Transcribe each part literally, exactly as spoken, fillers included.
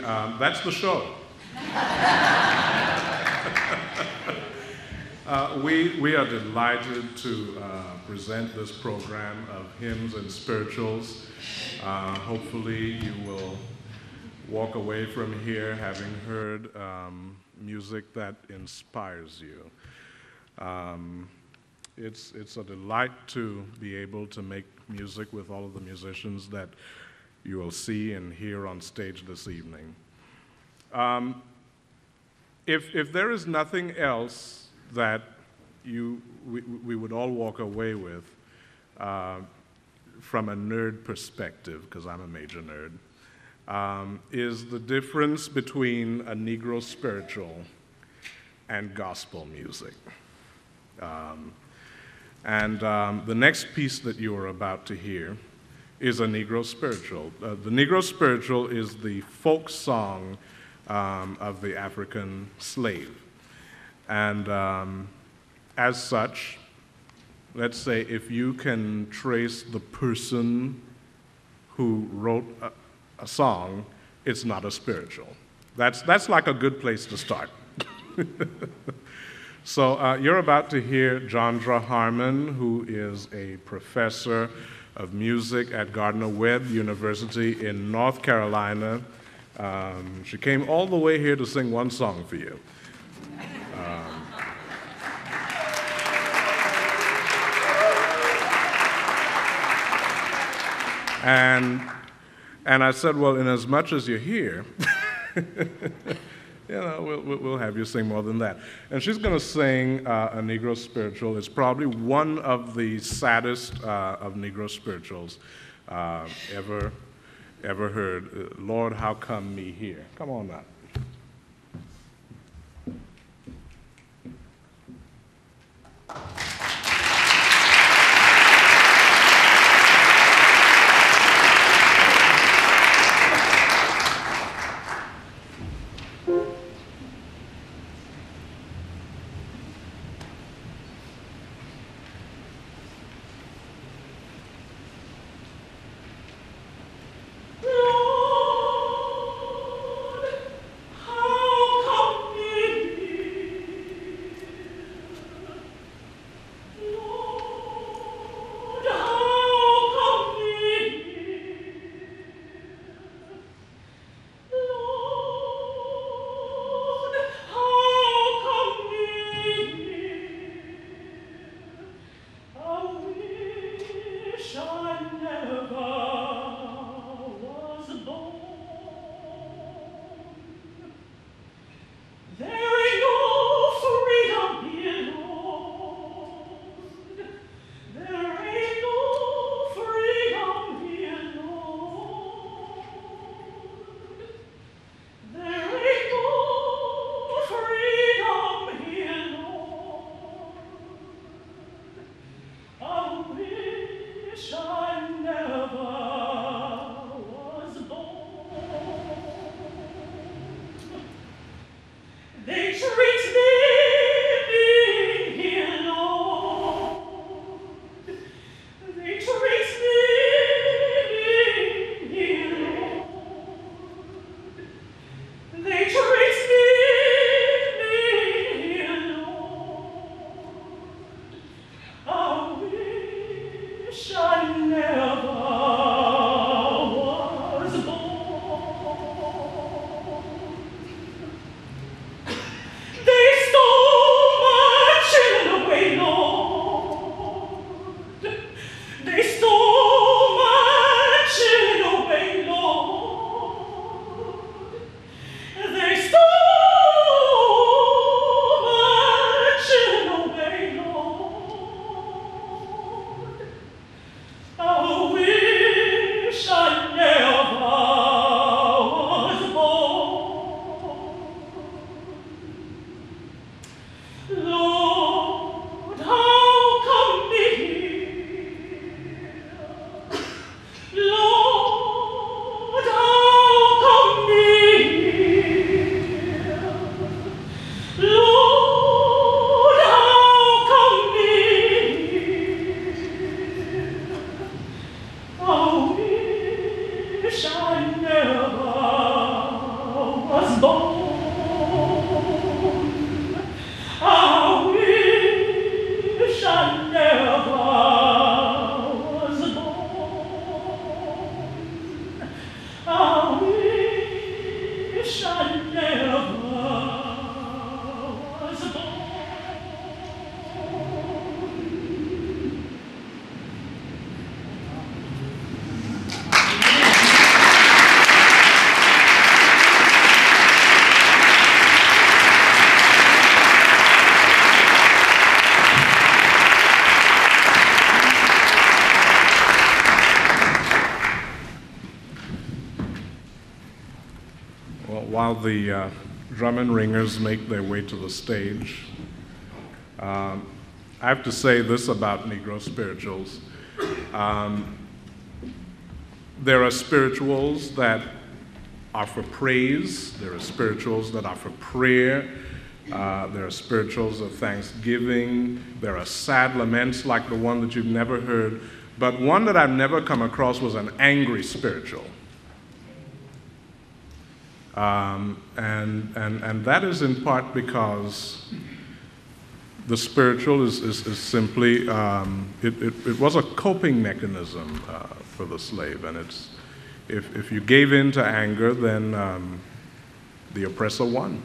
Um, that's the show. uh, we, we are delighted to uh, present this program of hymns and spirituals. Uh, hopefully you will walk away from here having heard um, music that inspires you. Um, it's, it's a delight to be able to make music with all of the musicians that you will see and hear on stage this evening. Um, if, if there is nothing else that you, we, we would all walk away with uh, from a nerd perspective, because I'm a major nerd, um, is the difference between a Negro spiritual and gospel music. Um, and um, the next piece that you are about to hear is a Negro spiritual. Uh, the Negro spiritual is the folk song um, of the African slave. And um, as such, let's say if you can trace the person who wrote a, a song, it's not a spiritual. That's, that's like a good place to start. So uh, you're about to hear Jandra Harmon, who is a professor of music at Gardner-Webb University in North Carolina. Um, she came all the way here to sing one song for you. Um, and, and I said, well, in as much as you're here, you know, we'll, we'll have you sing more than that. And she's going to sing uh, a Negro spiritual. It's probably one of the saddest uh, of Negro spirituals uh, ever, ever heard. Uh, Lord, how come me here? Come on now. was born. I wish I never was born. I wish I never was born. While the uh, drum and ringers make their way to the stage, um, I have to say this about Negro spirituals. Um, there are spirituals that are for praise, there are spirituals that are for prayer, uh, there are spirituals of thanksgiving, there are sad laments like the one that you've never heard, but one that I've never come across was an angry spiritual. Um, and, and, and that is in part because the spiritual is, is, is simply, um, it, it, it was a coping mechanism uh, for the slave. And it's, if, if you gave in to anger, then um, the oppressor won.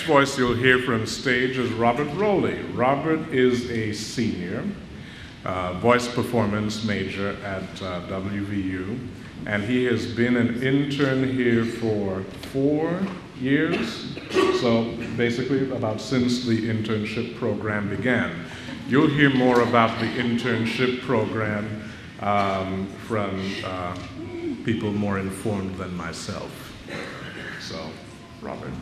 next voice you'll hear from stage is Robert Rowley. Robert is a senior, uh, voice performance major at uh, W V U, and he has been an intern here for four years, so basically about since the internship program began. You'll hear more about the internship program um, from uh, people more informed than myself. So, Robert.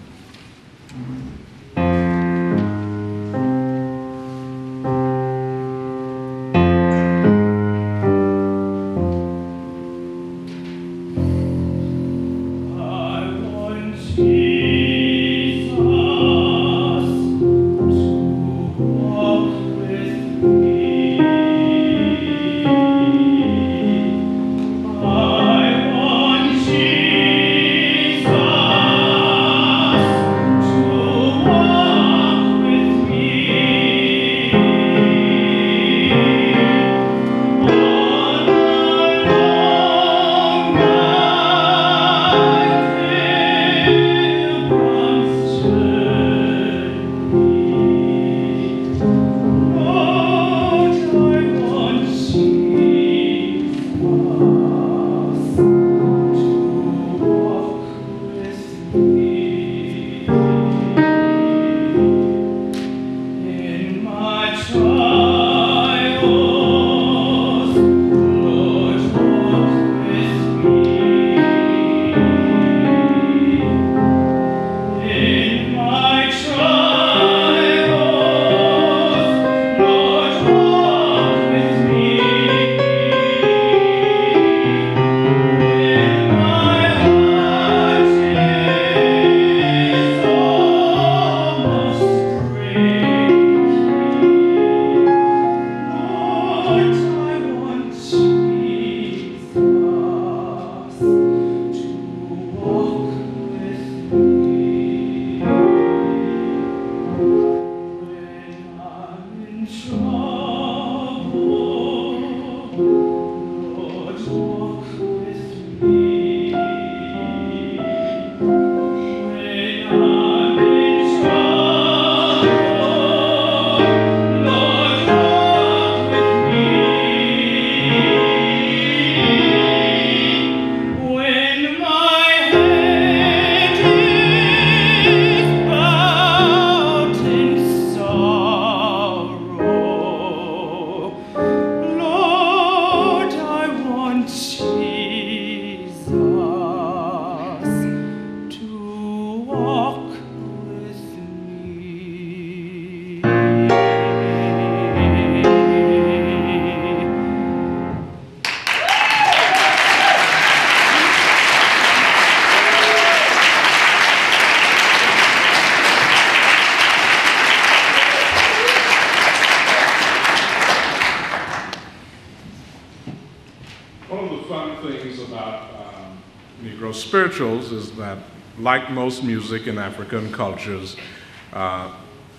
Spirituals is that, like most music in African cultures, uh,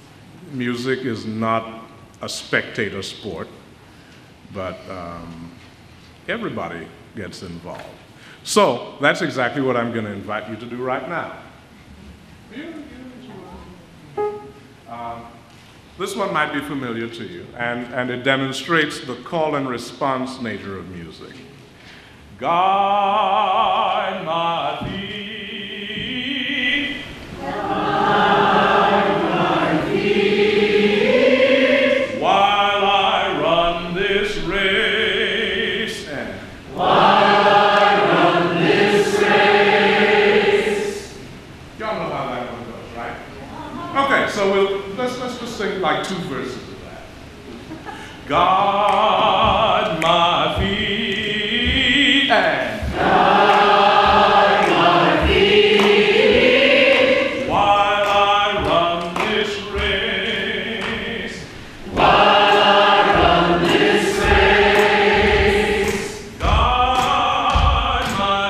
music is not a spectator sport, but um, everybody gets involved. So that's exactly what I'm going to invite you to do right now. Um, this one might be familiar to you, and, and it demonstrates the call and response nature of music. Guide my feet. Guide my feet. While I run this race. And while I run this race. Y'all know how that one goes, right? Okay, so we'll, let's, let's just sing like two verses of that. Guide my feet. And guide my feet while I run this race. While I run this race. Guide my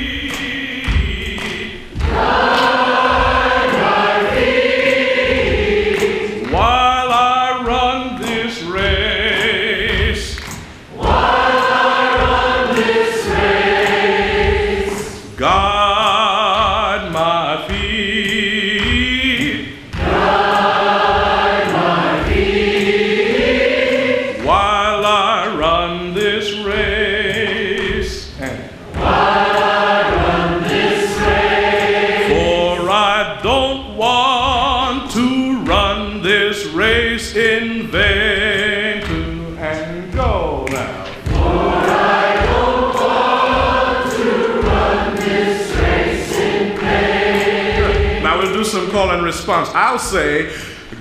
feet. Guide my feet while I run this race. this race in vain to and go now. For I don't want to run this race in vain. Now we'll do some call and response. I'll say,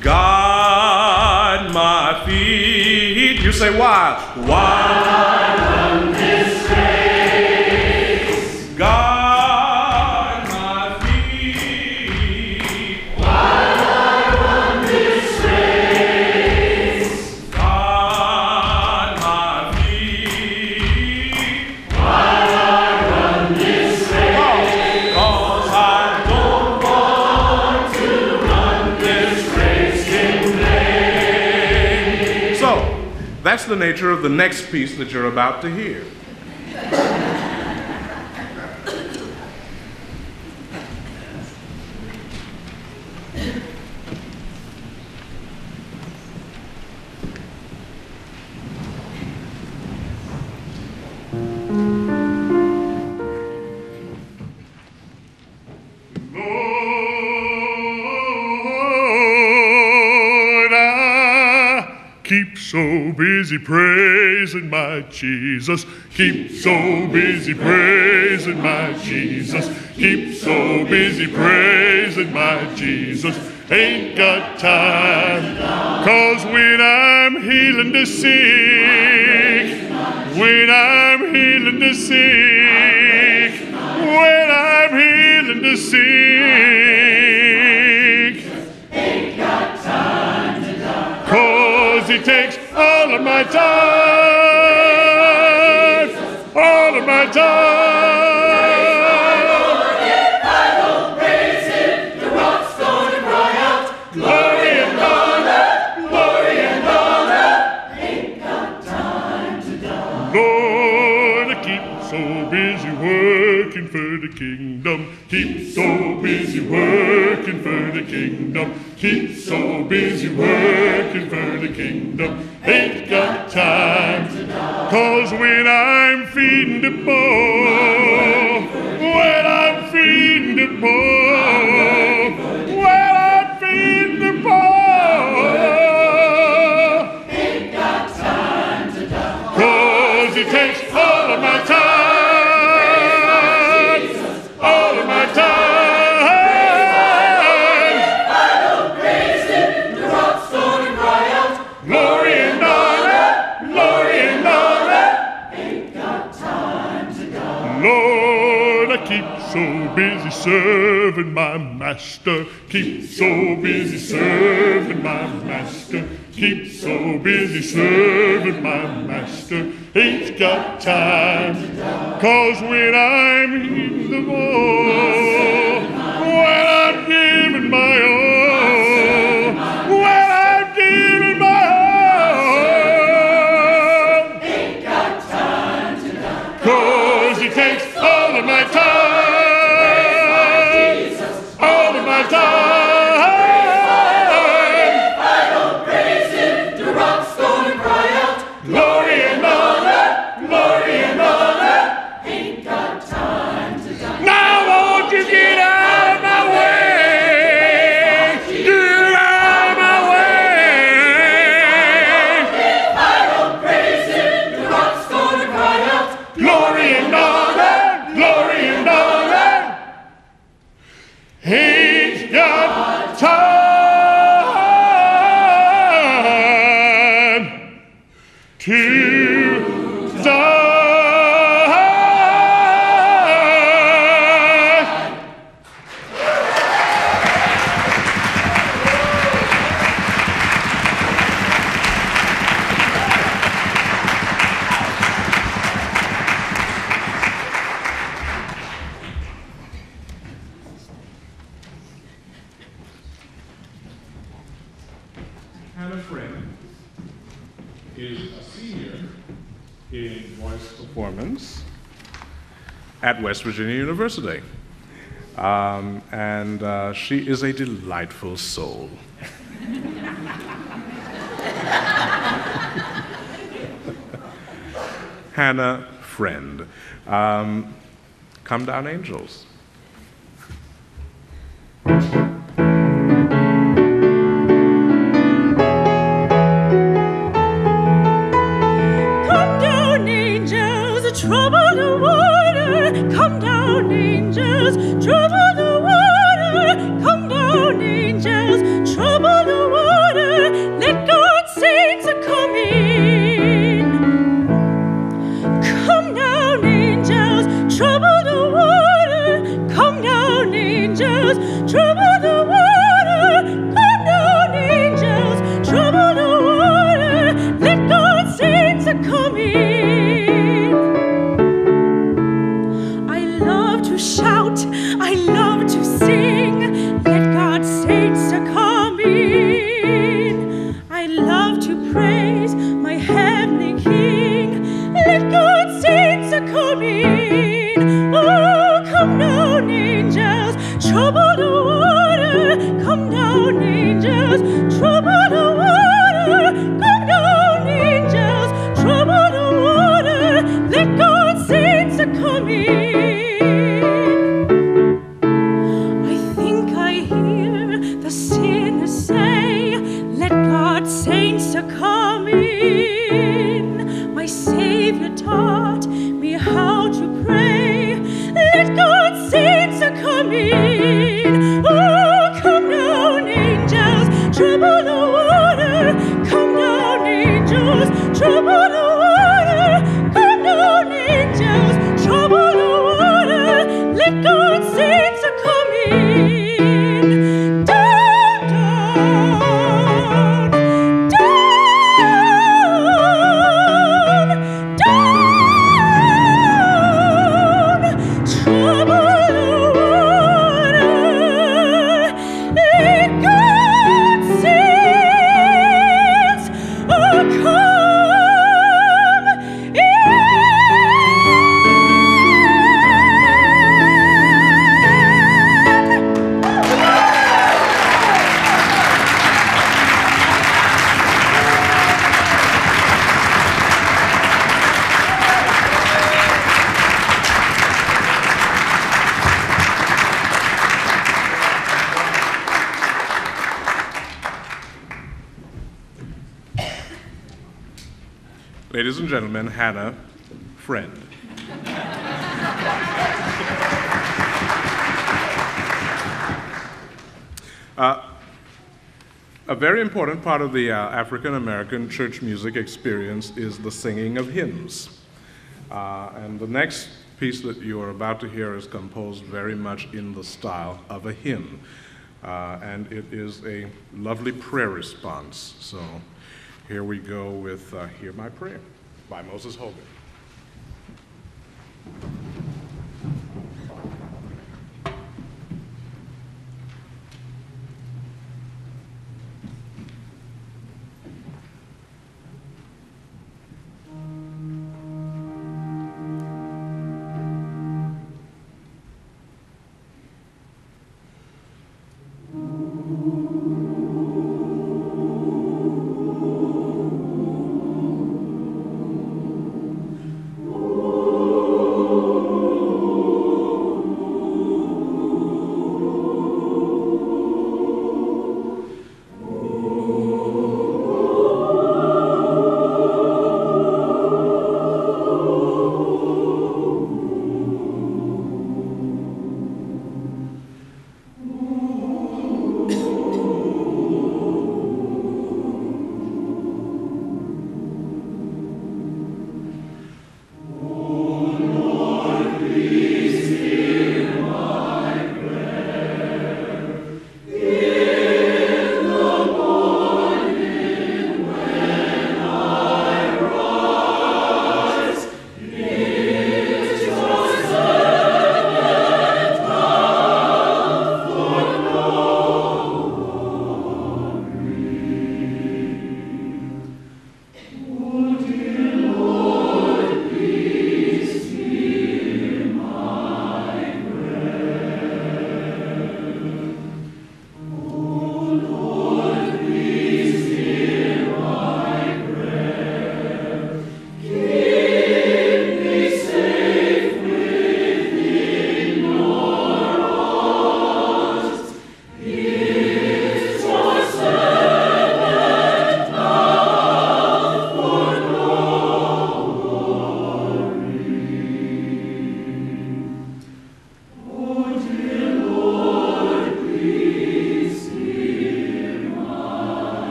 guard my feet. You say why? While I run this race. Guard my feet. While I run this race. Guard my feet. While I run this race. Cause I don't want to run this race in vain. So, that's the nature of the next piece that you're about to hear. Keep so busy praising my Jesus. Keep so busy praising my Jesus. Keep so busy praising my Jesus. Ain't got time. Cause when I'm healing the sick, when I'm healing the sick, when I'm healing the sick, ain't got time to die. Cause it takes all of my time, all of my time. If I don't praise him, the rock's gonna cry out, glory and honor, glory and honor. Ain't got time to die. Lord, I keep so busy working for the kingdom. Keep so busy working for the kingdom. Keep so busy working for the kingdom. Ain't got time to die. Cause when I'm feeding the poor, when I'm feeding the poor, when I'm feeding the poor, ain't got time to die. Cause it takes all of my time, all of my time. So busy serving my master. Keep so busy serving my master. Keep so busy serving my master. Ain't got time. Cause when I'm in the war, when I'm giving my all, when I'm giving my all, ain't got time to die. Cause it takes all of my time. Hannah Friend is a senior in voice performance at West Virginia University. Um, and uh, she is a delightful soul. Hannah Friend. Um, Come Down Angels. angels, trouble the water, let God's saints come in. Come down, angels, trouble the water, come down, angels, trouble the water, come down, angels, trouble the water, let God's saints come in. I love to shout, I love to sing, let God's saints come in. I love to praise my heavenly King, let God's saints come in. Oh, come down, angels, trouble the water, come down, angels, trouble the water, come down, angels, trouble the water, let God's saints come in. I think I hear the sinners say, let God's saints come in. My Savior taught me how to pray, let God's saints come in. Oh, come down, angels, trouble the water, come down, angels, trouble the water, come down, angels, trouble the water, let God's saints come in. Down, down, down, down, trouble the water, let God's saints come in. Ladies and gentlemen, Hannah Friend. Uh, a very important part of the uh, African American church music experience is the singing of hymns. Uh, and the next piece that you are about to hear is composed very much in the style of a hymn. Uh, and it is a lovely prayer response. So here we go with uh, Hear My Prayer by Moses Hogan.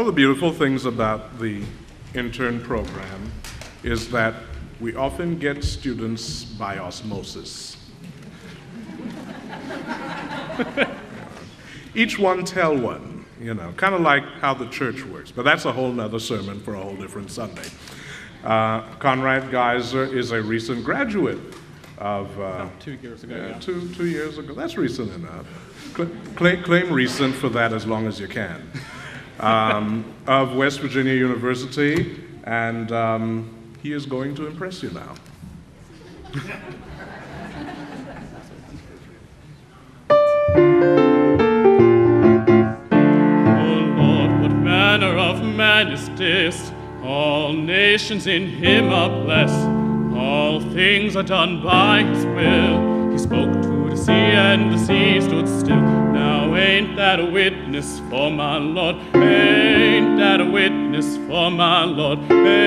of the beautiful things about the intern program is that we often get students by osmosis. Each one tell one, you know, kind of like how the church works. But that's a whole nother sermon for a whole different Sunday. Uh, Conrad Geiser is a recent graduate of... Uh, oh, two years ago, yeah, yeah. Two, two years ago. That's recent enough. Claim, claim recent for that as long as you can. Um, of West Virginia University, and um, he is going to impress you now. O Lord, what manner of man is this? All nations in him are blessed. All things are done by his will. He spoke to the sea, and the sea stood still. Now ain't that a witness for my Lord? Ain't that a witness for my Lord?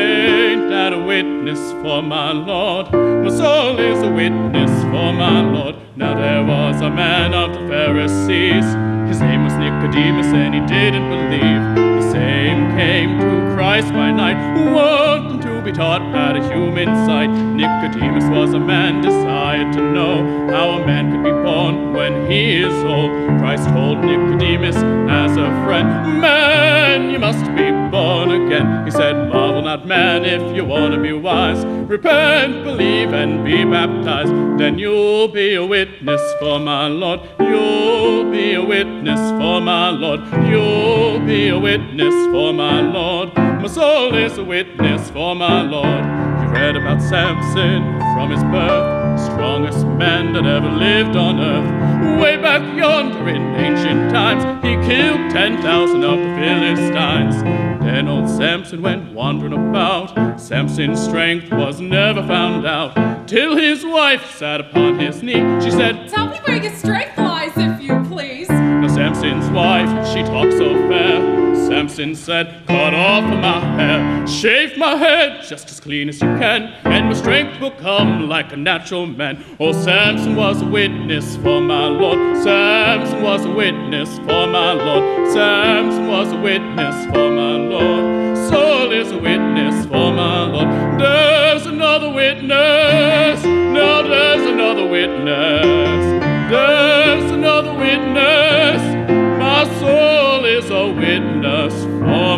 Ain't that a witness for my Lord? My soul is a witness for my Lord. Now there was a man of the Pharisees. His name was Nicodemus, and he didn't believe. The same came to Christ by night, who wanted to be taught at a human sight. Nicodemus was a man desired to know how a man could be born when he is old. Christ told Nicodemus as a friend, man, you must be born again. He said, marvel not, man, if you want to be wise. Repent, believe, and be baptized. Then you'll be a witness for my Lord. You'll be a witness for my Lord. You'll be a witness for my Lord. My soul is a witness for my Lord. You read about Samson from his birth, strongest man that ever lived on earth. Way back yonder in ancient times, he killed ten thousand of the Philistines. Then old Samson went wandering about. Samson's strength was never found out, till his wife sat upon his knee. She said, tell me where your strength lies, if you please. Now Samson's wife, she talked so fair. Samson said, cut off my hair, shave my head just as clean as you can, and my strength will come like a natural man. Oh, Samson was a witness for my Lord. Samson was a witness for my Lord. Samson was a witness for my Lord. Saul is a witness for my Lord. There's another witness. Now there's another witness. There's another witness. My soul is a witness for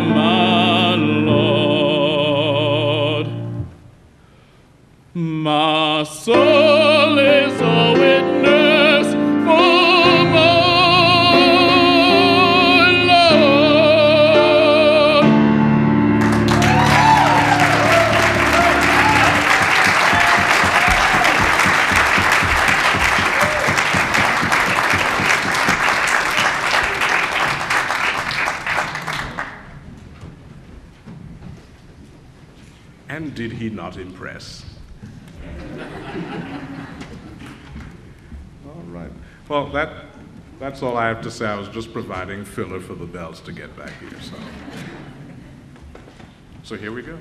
my Lord. My soul is a witness for my Lord. And did he not impress? All right. Well, that, that's all I have to say. I was just providing filler for the bells to get back here. So, so here we go.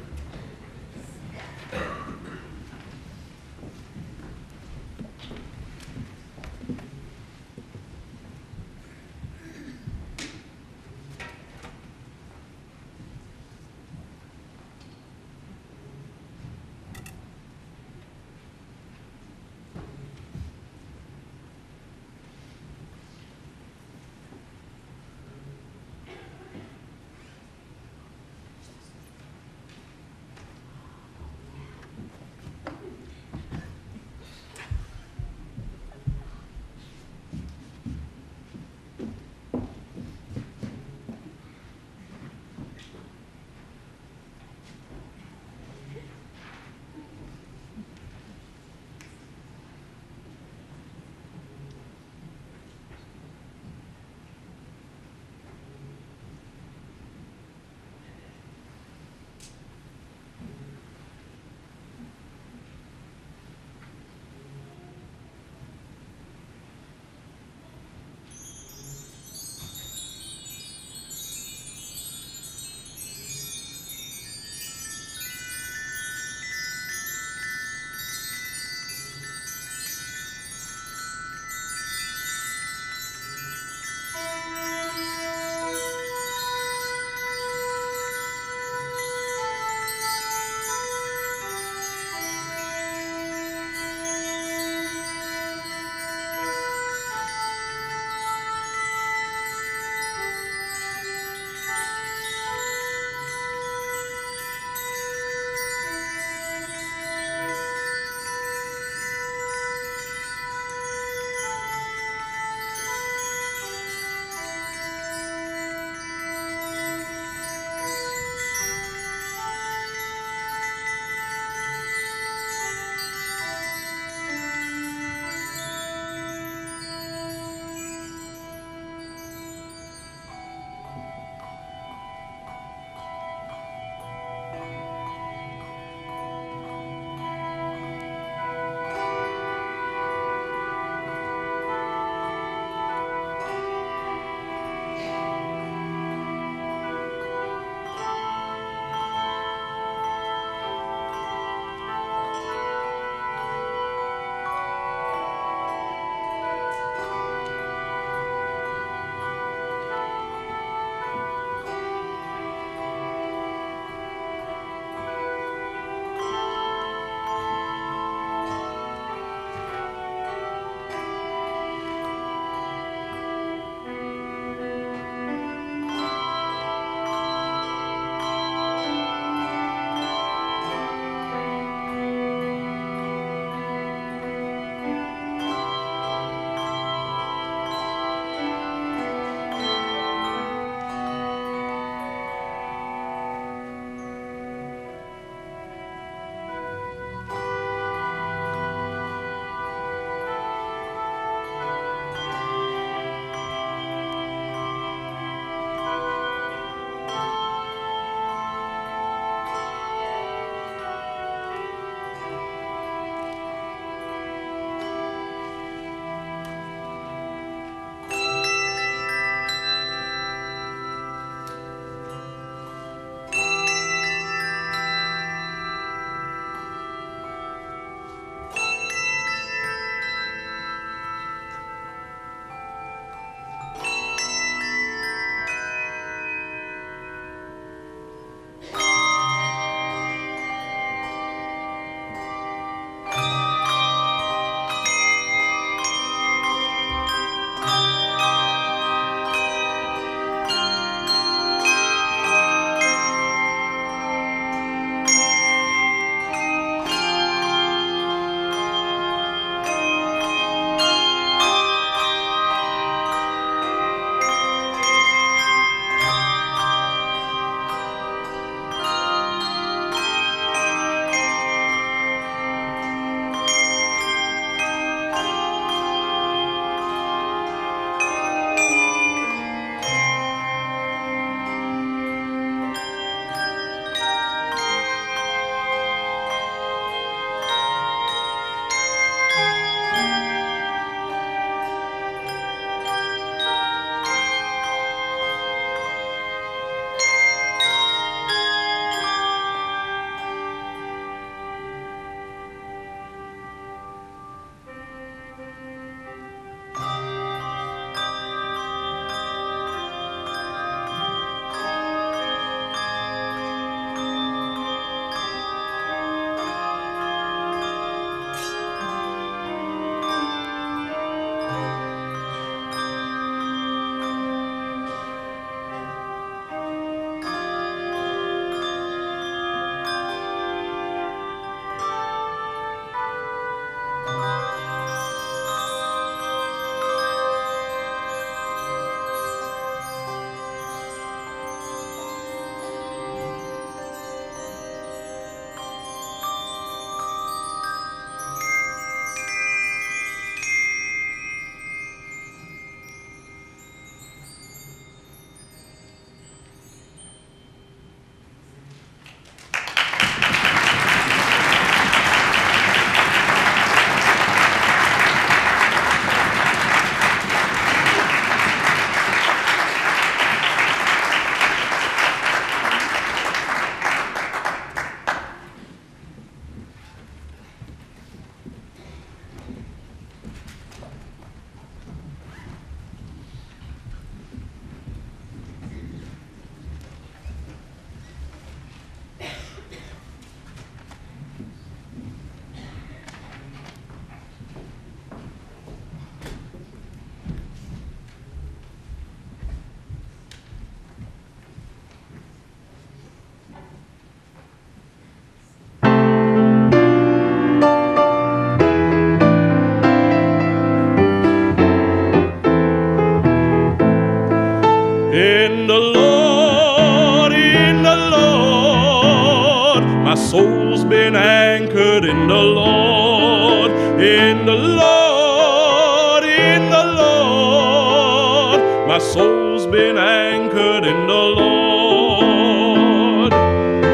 soul's been anchored in the Lord, in the Lord, in the Lord. My soul's been anchored in the Lord.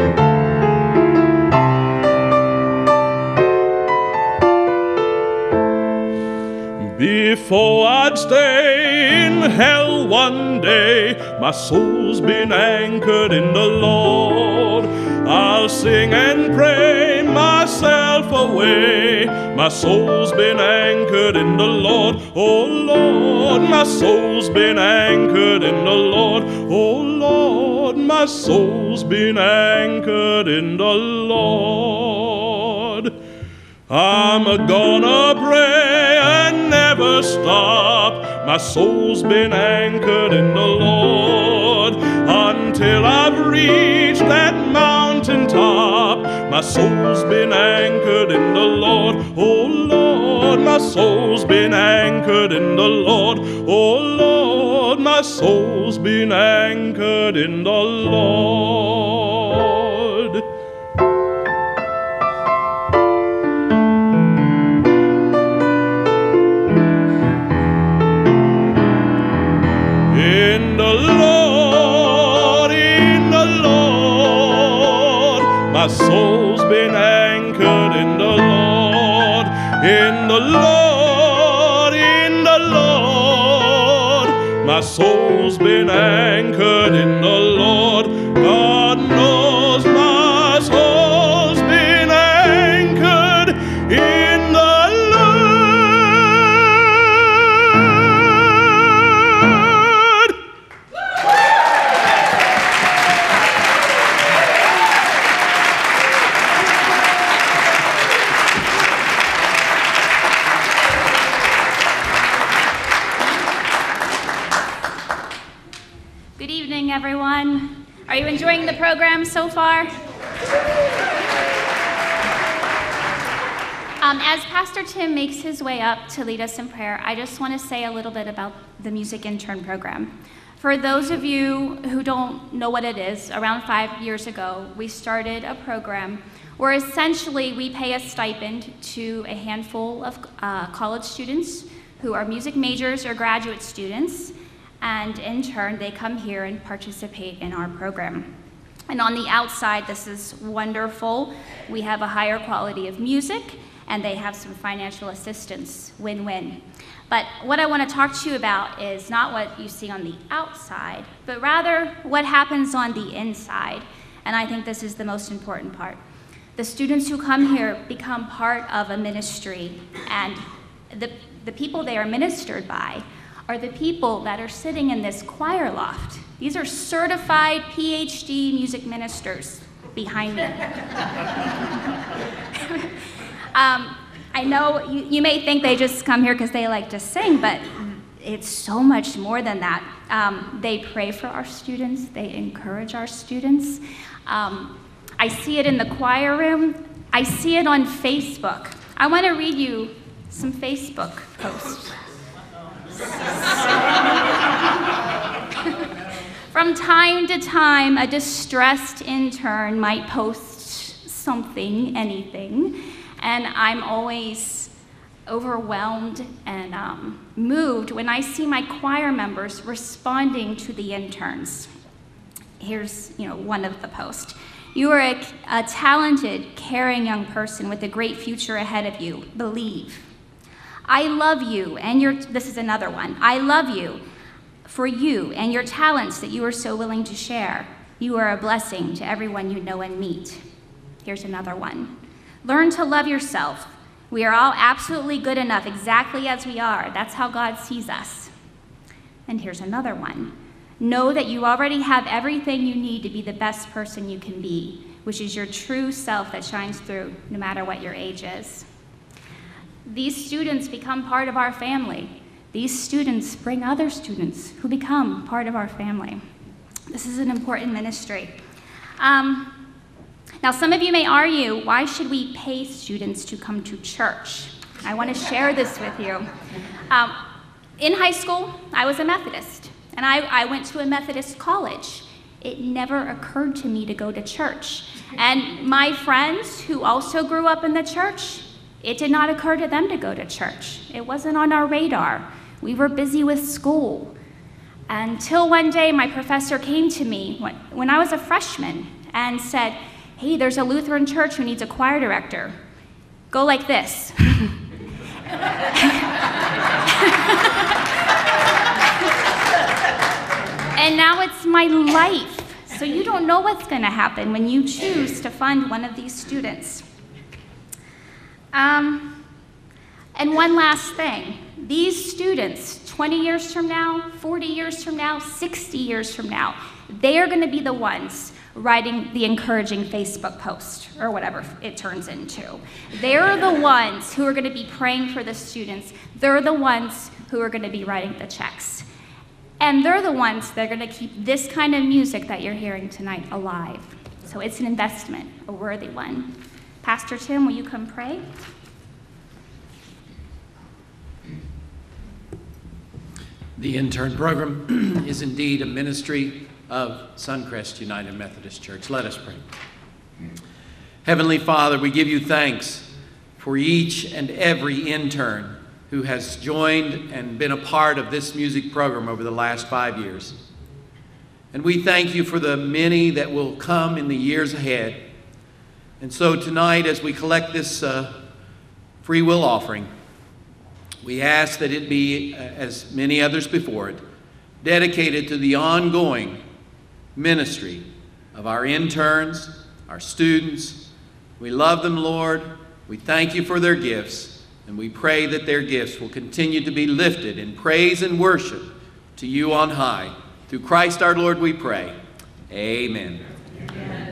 Before I'd stay in hell one day, my soul's been anchored in the Lord. I'll sing and pray myself away. My soul's been anchored in the Lord. Oh Lord, my soul's been anchored in the Lord. Oh Lord, my soul's been anchored in the Lord. I'm gonna pray and never stop. My soul's been anchored in the Lord until I've reached that mountain top. My soul's been anchored in the Lord. Oh Lord, my soul's been anchored in the Lord. Oh Lord, my soul's been anchored in the Lord. In the Lord, in the Lord, my soul's been anchored in the Lord. In the Lord, in the Lord, my soul's been anchored in the Lord. God knows my soul's been anchored in the Lord. Good evening, everyone. Are you enjoying the program so far? Um, as Pastor Tim makes his way up to lead us in prayer, I just want to say a little bit about the Music Intern Program. For those of you who don't know what it is, around five years ago, we started a program where essentially we pay a stipend to a handful of uh, college students who are music majors or graduate students, and in turn, they come here and participate in our program. And on the outside, this is wonderful. We have a higher quality of music, and they have some financial assistance, win-win. But what I want to talk to you about is not what you see on the outside, but rather what happens on the inside. And I think this is the most important part. The students who come here become part of a ministry, and the, the people they are ministered by are the people that are sitting in this choir loft. These are certified P H D music ministers behind me. um, I know you, you may think they just come here because they like to sing, but it's so much more than that. Um, they pray for our students, they encourage our students. Um, I see it in the choir room, I see it on Facebook. I want to read you some Facebook posts. From time to time, a distressed intern might post something, anything, and I'm always overwhelmed and um, moved when I see my choir members responding to the interns. Here's, you know, one of the posts. You are a, a talented, caring young person with a great future ahead of you. Believe. I love you, and your, this is another one. I love you for you and your talents that you are so willing to share. You are a blessing to everyone you know and meet. Here's another one. Learn to love yourself. We are all absolutely good enough exactly as we are. That's how God sees us. And here's another one. Know that you already have everything you need to be the best person you can be, which is your true self that shines through no matter what your age is. These students become part of our family. These students bring other students who become part of our family. This is an important ministry. Um, now, some of you may argue, why should we pay students to come to church? I want to share this with you. Um, in high school, I was a Methodist, and I, I went to a Methodist college. it never occurred to me to go to church. And my friends who also grew up in the church, it did not occur to them to go to church. It wasn't on our radar. We were busy with school. Until one day, my professor came to me when, when I was a freshman and said, hey, there's a Lutheran church who needs a choir director. Go like this. And now it's my life. So you don't know what's going to happen when you choose to fund one of these students. Um, and one last thing. These students, twenty years from now, forty years from now, sixty years from now, they are going to be the ones writing the encouraging Facebook post, or whatever it turns into. They're the ones who are going to be praying for the students. They're the ones who are going to be writing the checks. And they're the ones that are going to keep this kind of music that you're hearing tonight alive. So it's an investment, a worthy one. Pastor Tim, will you come pray? The intern program is indeed a ministry of Suncrest United Methodist Church. Let us pray. Heavenly Father, we give you thanks for each and every intern who has joined and been a part of this music program over the last five years. And we thank you for the many that will come in the years ahead. And so tonight, as we collect this uh, free will offering, we ask that it be, uh, as many others before it, dedicated to the ongoing ministry of our interns, our students. We love them, Lord. We thank you for their gifts. And we pray that their gifts will continue to be lifted in praise and worship to you on high. Through Christ our Lord we pray. Amen. Amen.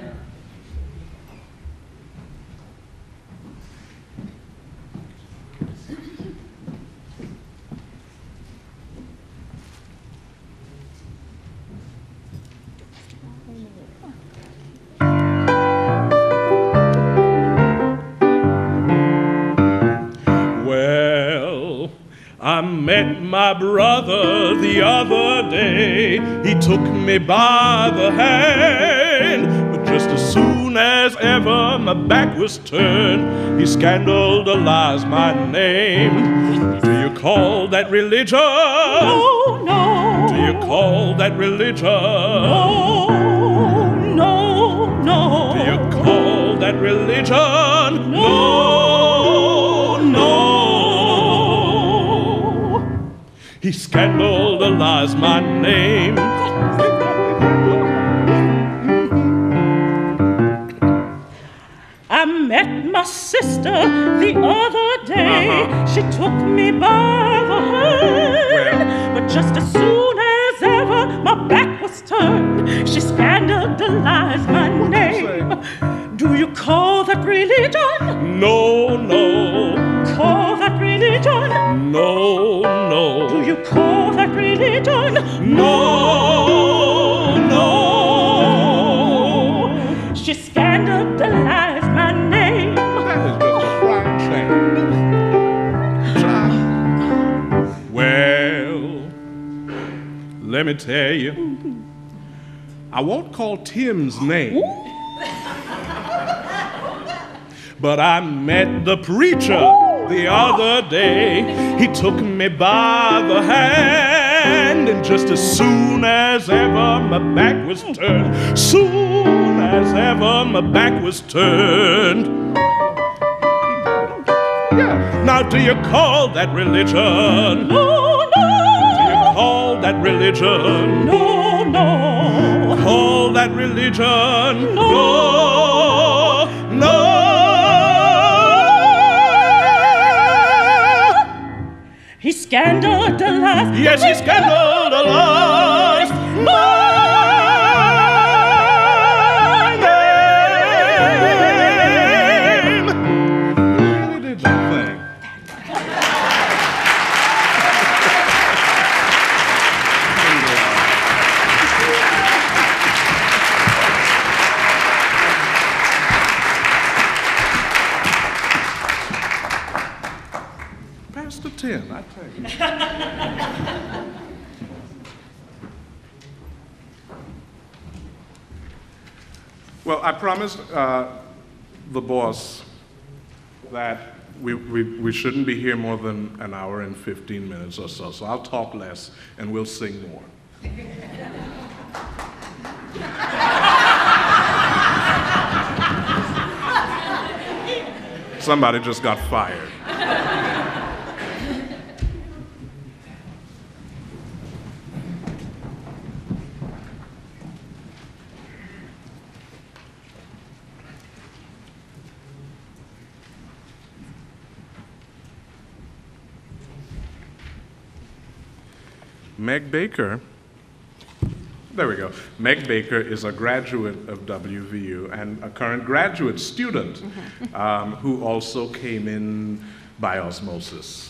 I met my brother the other day. He took me by the hand, but just as soon as ever my back was turned, he scandalized my name. Do you call that religion? No, no. Do you call that religion? No, no, no. Do you call that religion? No, no. He scandalized my name. I met my sister the other day. Uh-huh. She took me by the hand, well. But just as soon as ever my back was turned, she scandalized my name. Do you call that religion? No, no. Call that religion? No, no. Do you call that religion? No, no. She scandalized my name. That is just a frying shame. Well, let me tell you, I won't call Tim's name. But I met the preacher the other day. He took me by the hand, and just as soon as ever my back was turned, soon as ever my back was turned. Yeah. Now do you call that religion? No, no. Do you call that religion? No, no. Call that religion? No. No, no. He scandalized. Yes, he scandalized my name. You really did that thing. Pastor Tim, I tell you. Well, I promised uh, the boss that we, we, we shouldn't be here more than an hour and fifteen minutes or so, so I'll talk less and we'll sing more. Somebody just got fired. Meg Baker, there we go. Meg Baker is a graduate of W V U and a current graduate student um, who also came in by osmosis.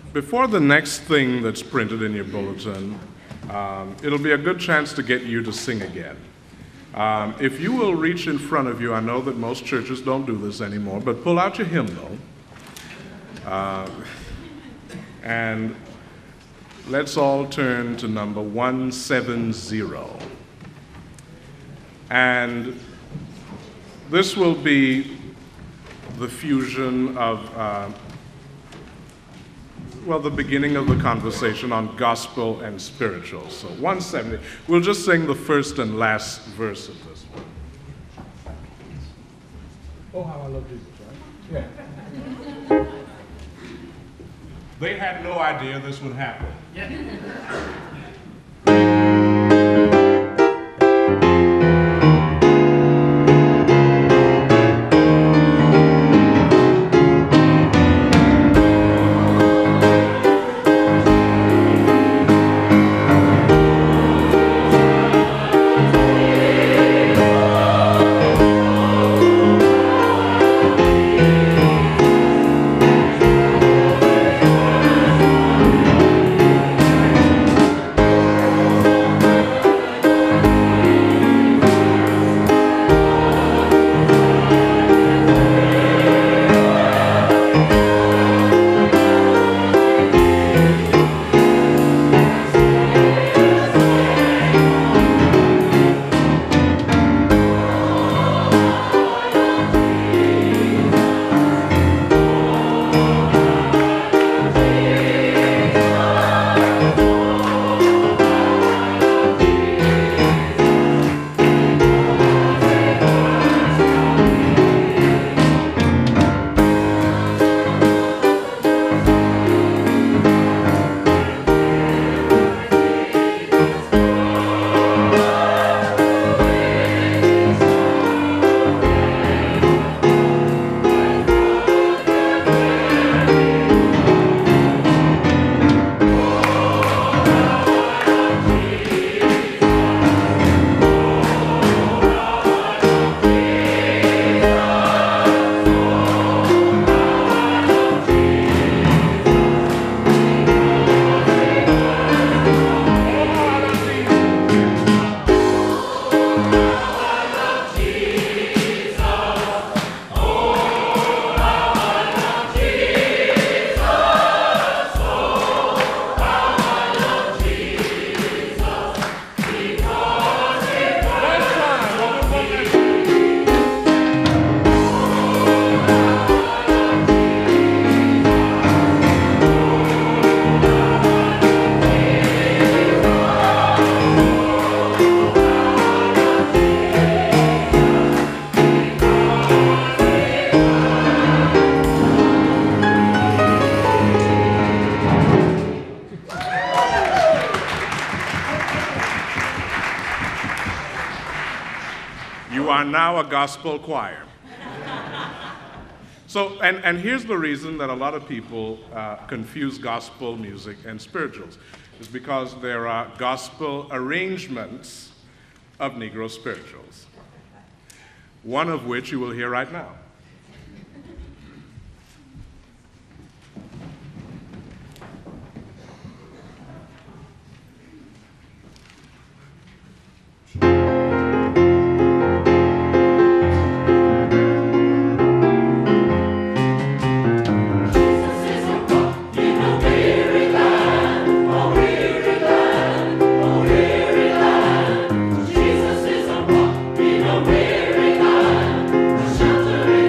before the next thing that's printed in your bulletin, um, it'll be a good chance to get you to sing again. Um, if you will reach in front of you, I know that most churches don't do this anymore, but pull out your hymnal. Uh, and let's all turn to number one seventy. And this will be the fusion of, uh, well, the beginning of the conversation on gospel and spiritual. So one seventy. We'll just sing the first and last verse of this one. Oh, how I love Jesus, right? Yeah. They had no idea this would happen. Now a gospel choir. So, and, and here's the reason that a lot of people uh, confuse gospel music and spirituals. It's because there are gospel arrangements of Negro spirituals, one of which you will hear right now. Weary land, a shelter in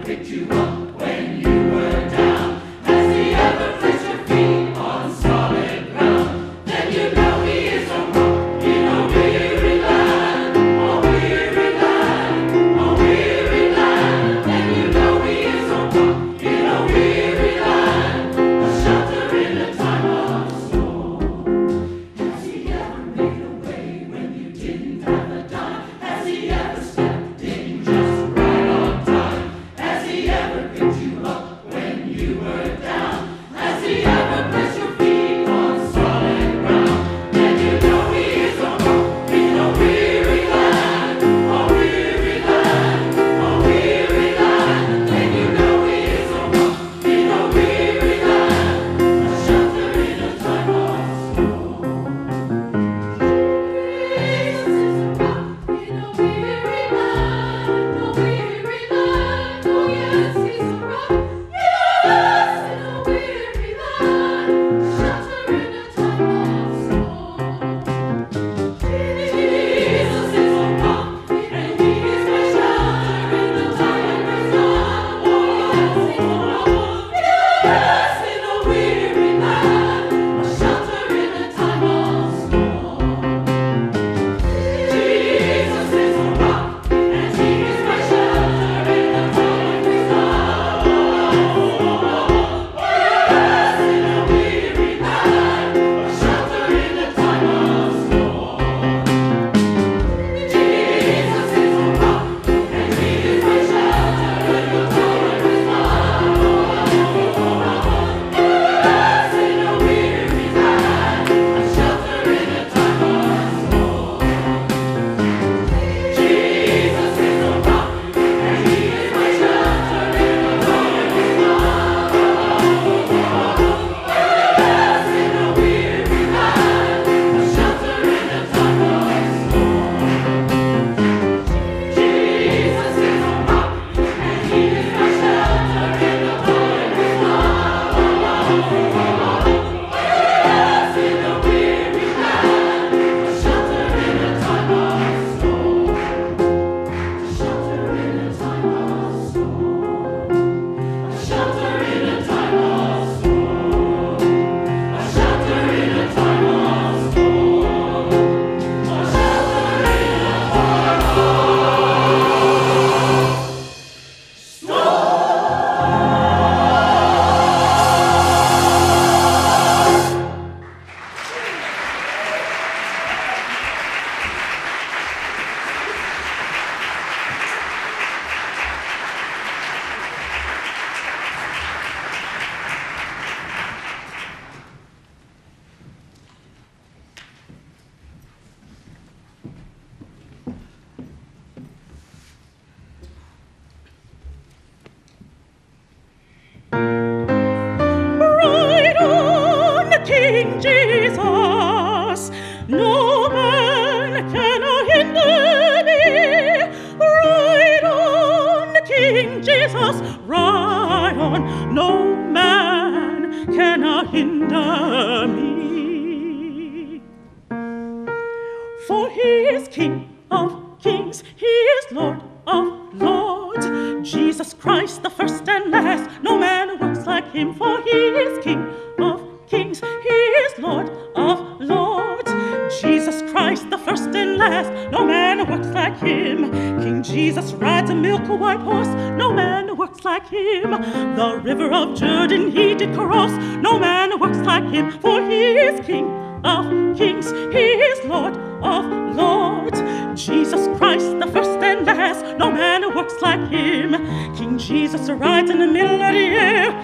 The river of Jordan he did cross. No man works like him, for he is King of kings. He is Lord of lords. Jesus Christ, the first and last. No man works like him. King Jesus rides in the middle of the air.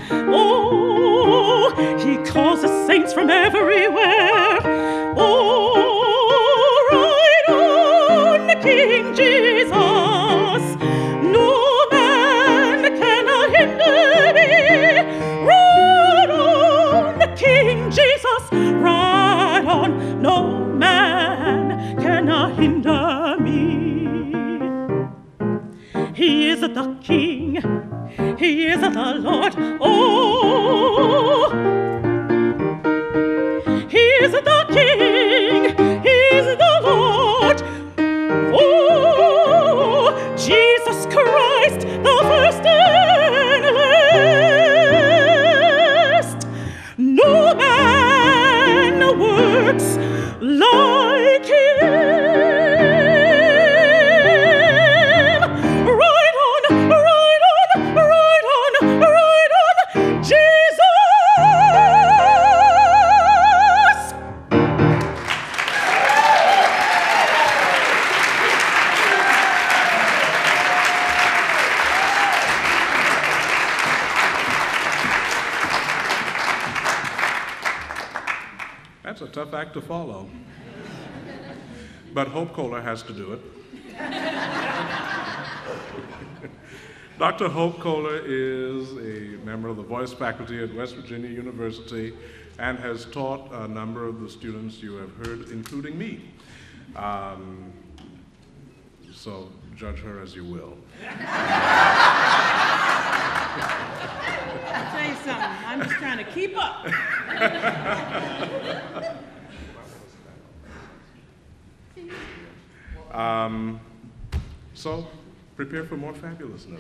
Oh, he calls the saints from everywhere. Oh, ride on, King Jesus. King Jesus, ride on, no man can hinder me. He is the King, he is the Lord, oh. He is the King, he is the Lord, oh. Jesus Christ, the first That's a tough act to follow. But Hope Kohler has to do it. Doctor Hope Kohler is a member of the voice faculty at West Virginia University and has taught a number of the students you have heard, including me. Um, so judge her as you will. I'll tell you something, I'm just trying to keep up. um, so prepare for more fabulousness.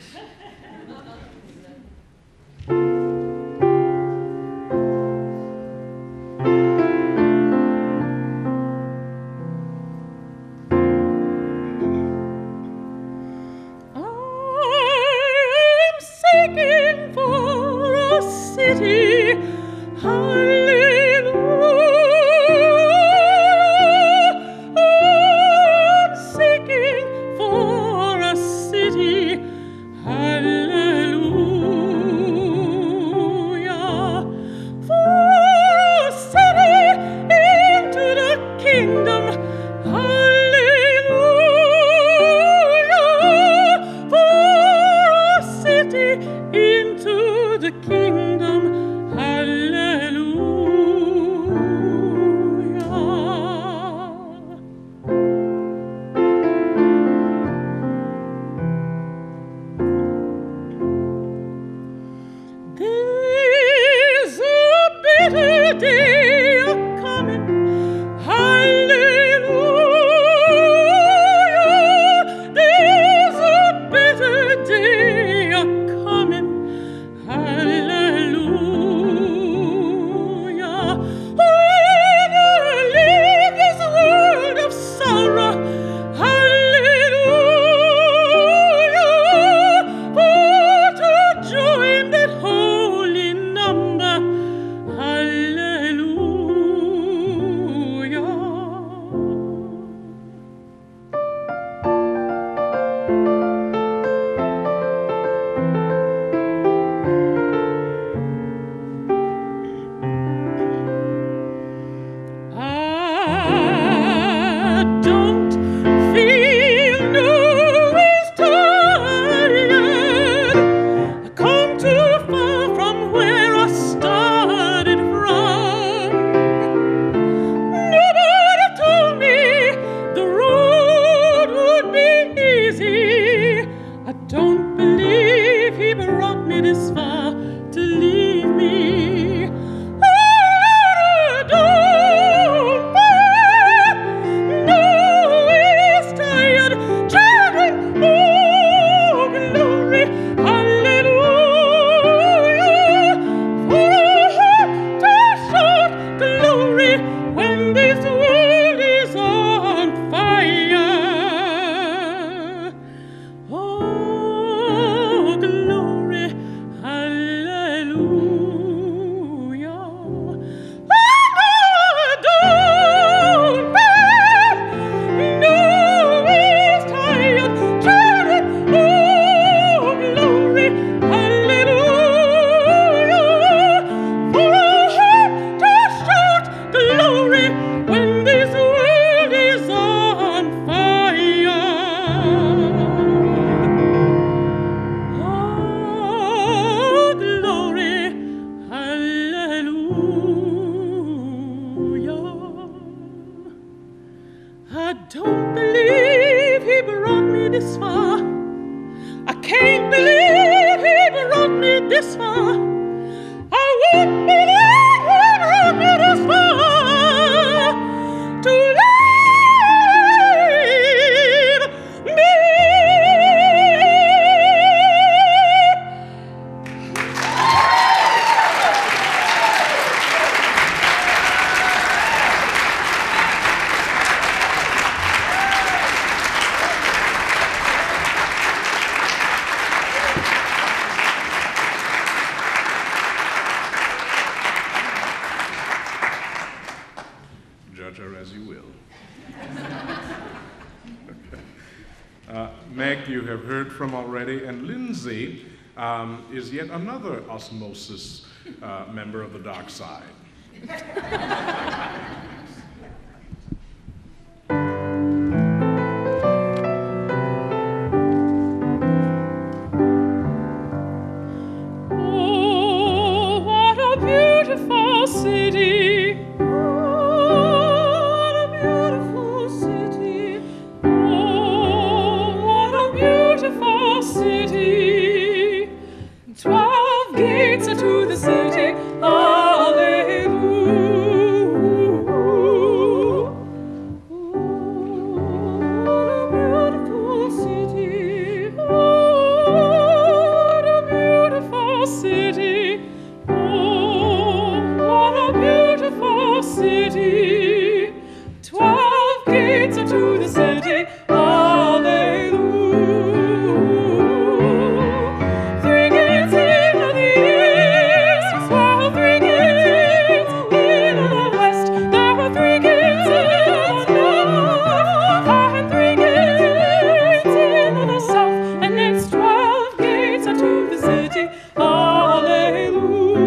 From already, and Lindsay um, is yet another osmosis uh, member of the dark side. Oh, what a beautiful city. Oh, what a beautiful city. Oh, what a beautiful city. Twelve gates are to the city. Hallelujah. What a beautiful city. Oh, what a beautiful city. Oh, what a beautiful city. Twelve gates are to the city. Hallelujah. Three gates in the east, while three gates in the west. There are three gates in the north, and three gates in the south. And it's twelve gates unto the city. Hallelujah.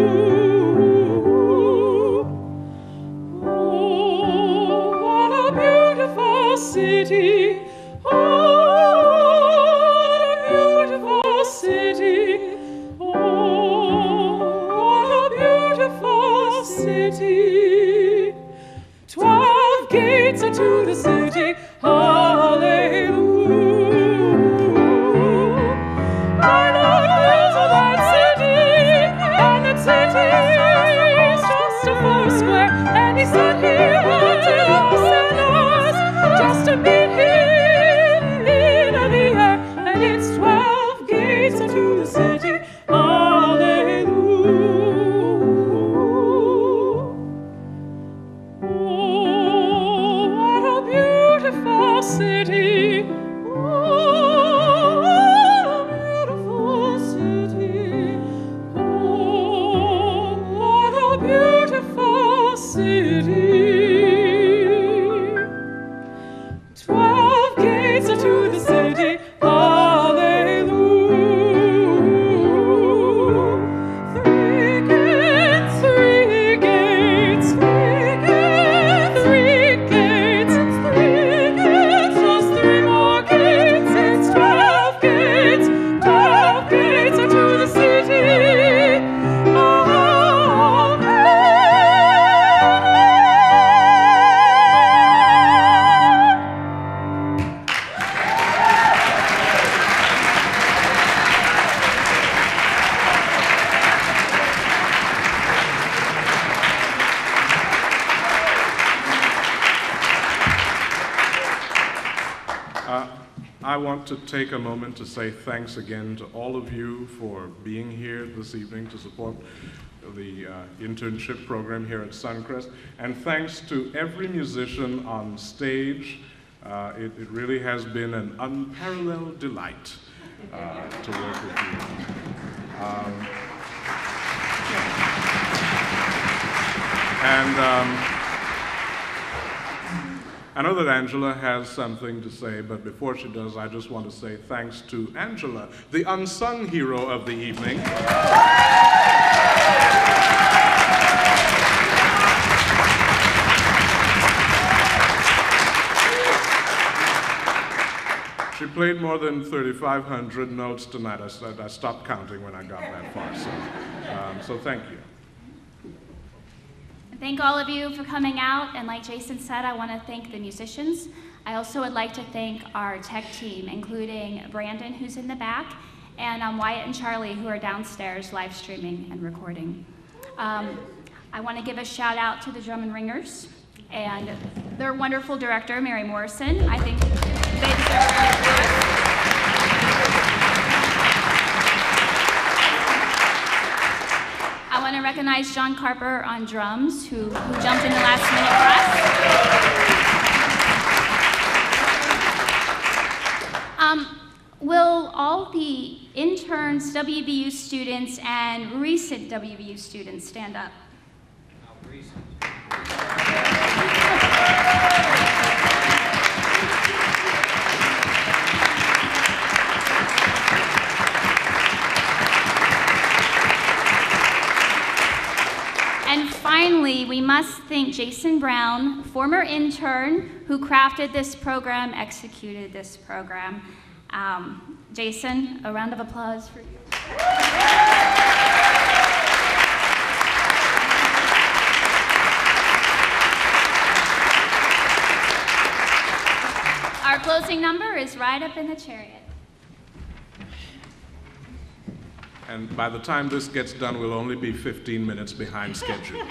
Oh, what a beautiful city. Oh, what a beautiful city. Oh, what a beautiful city. Twelve gates unto the city. Hallelujah. My Lord built that city, and that city is just a foursquare, and he said he wanted all sinners just to meet him in the air, and it's twelve gates unto the city. Hallelujah. Oh, what a beautiful city. Oh, what a beautiful city. Oh, what a beautiful city. Twelve gates are to the city. Hallelujah. Three gates, three gates, three gates, three gates, it's three gates, just three more gates. It's twelve gates, twelve gates are to the city. Hallelujah. Uh, I want to take a moment to say thanks again to all of you for being here this evening to support the uh, internship program here at Suncrest. And thanks to every musician on stage. Uh, it, it really has been an unparalleled delight uh, to work with you. Um, and um, I know that Angela has something to say, but before she does, I just want to say thanks to Angela, the unsung hero of the evening. She played more than thirty-five hundred notes tonight. I, said, I stopped counting when I got that far, so, um, so thank you. Thank all of you for coming out, and like Jason said, I want to thank the musicians. I also would like to thank our tech team, including Brandon, who's in the back, and um, Wyatt and Charlie, who are downstairs live streaming and recording. Um, I want to give a shout out to the Drum and Ringers and their wonderful director, Mary Morrison. I think they deserve a applause. I want to recognize John Carper on drums, who, who jumped in the last minute for us. Um, will all the interns, W V U students, and recent W V U students stand up? And finally, we must thank Jason Brown, former intern who crafted this program, executed this program. Um, Jason, a round of applause for you. Our closing number is Ride Up in the Chariot. And by the time this gets done, we'll only be fifteen minutes behind schedule.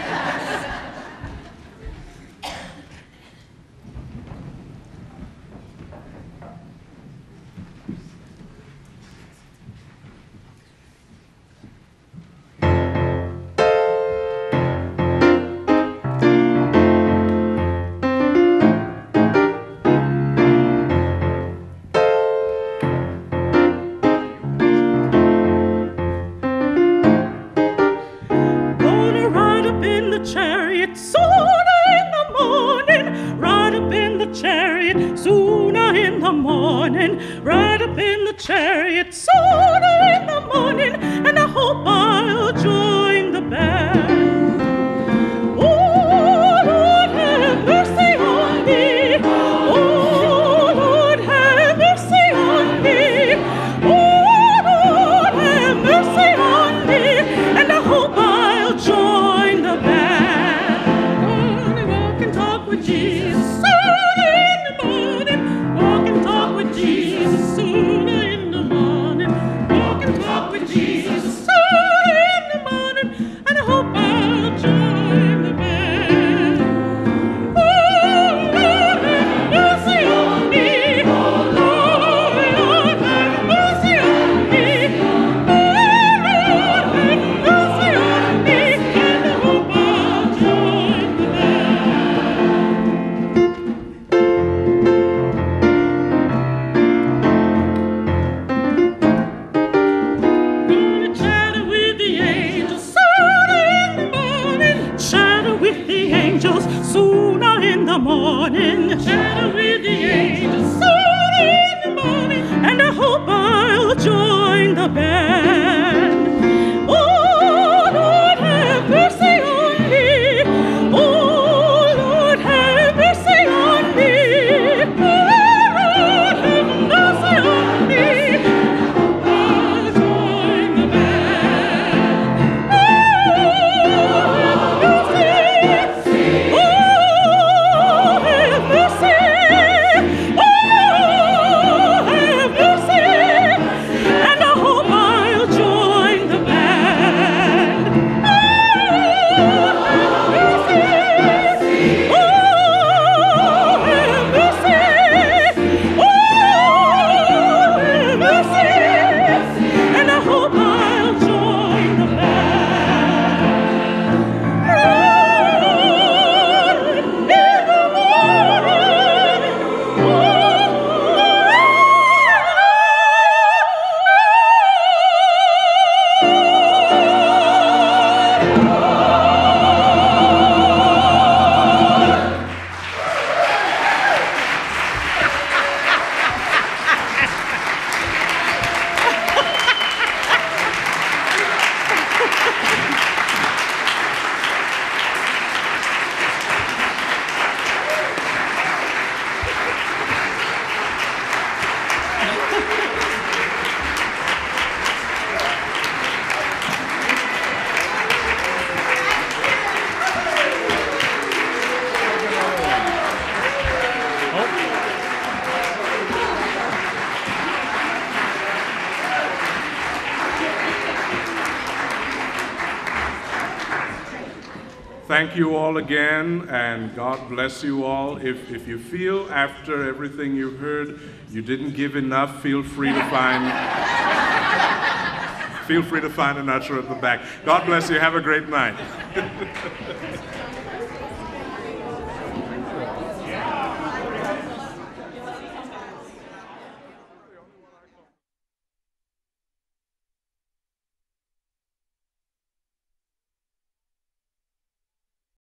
Thank you all again, and God bless you all. If, if you feel after everything you heard you didn't give enough, feel free to find feel free to find an usher at the back. God bless you. Have a great night.